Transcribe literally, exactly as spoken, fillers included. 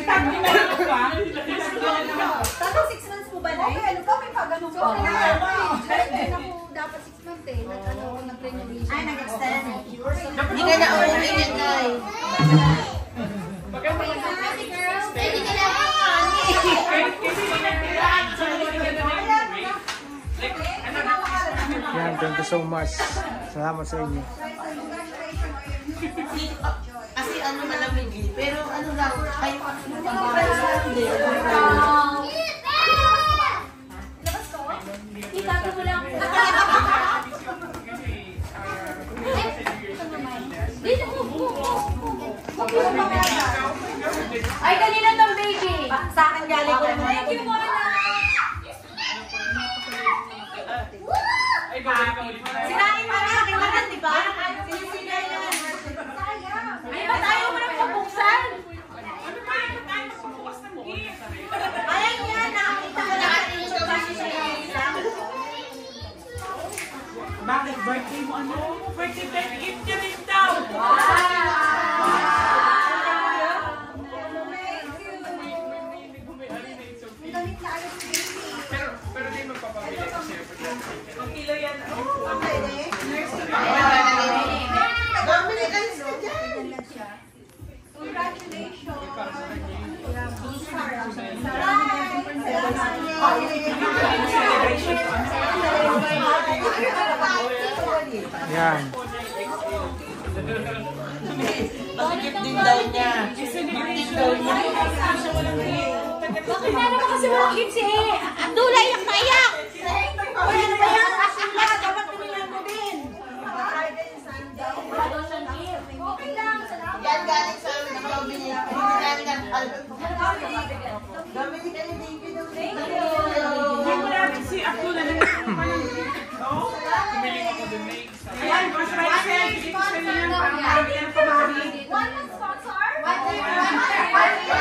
Tapos six months po ba na? Okay, ano ka? May pagano ko. Dapat six months eh. Nag-ano ako, nag-renovation. Ay, nag-extend. Hindi ka na uunin yan, guys. Pwede ka na Yan, thank you so much. Salamat sa inyo. Kasi ano malamig eh. Pero ano lang, kayo ano lang. Labas ko? Itago mo lang. Dito po, po, po. Ay, kanina tong baby. Sa akin galing ko naman. Thank you, Mona. Sinain mo na aking lahat, di ba? Sinisingay na. Ay, ba't ayaw mo nang pabuksan? Ayan yan, nakakita ko lahat yung bakit birthday mo ano? Birthday time gift niya rin daw! Pero di magpapabili kasi ang kilo yan. Ang pwede? Dominic, alis ka dyan. Congratulations! Yan. Bakit din daw niya? Gift din daw niya. Bakit na naman kasi walang gift si eh? Abdullah, iyak na iyak! Wala na ba yan? Asila, dapat pinilang mo din. Okay lang, salamat. Yan galing sa amin ng Dominic. Hindi namin ang album. Dominic, ano David? Hindi mo namin si Abdullah na oo? Kumiling ako dun na yung ayan, mas may selfie. Gusto niyo yung pang-parang yan pamahali. One sponsor? One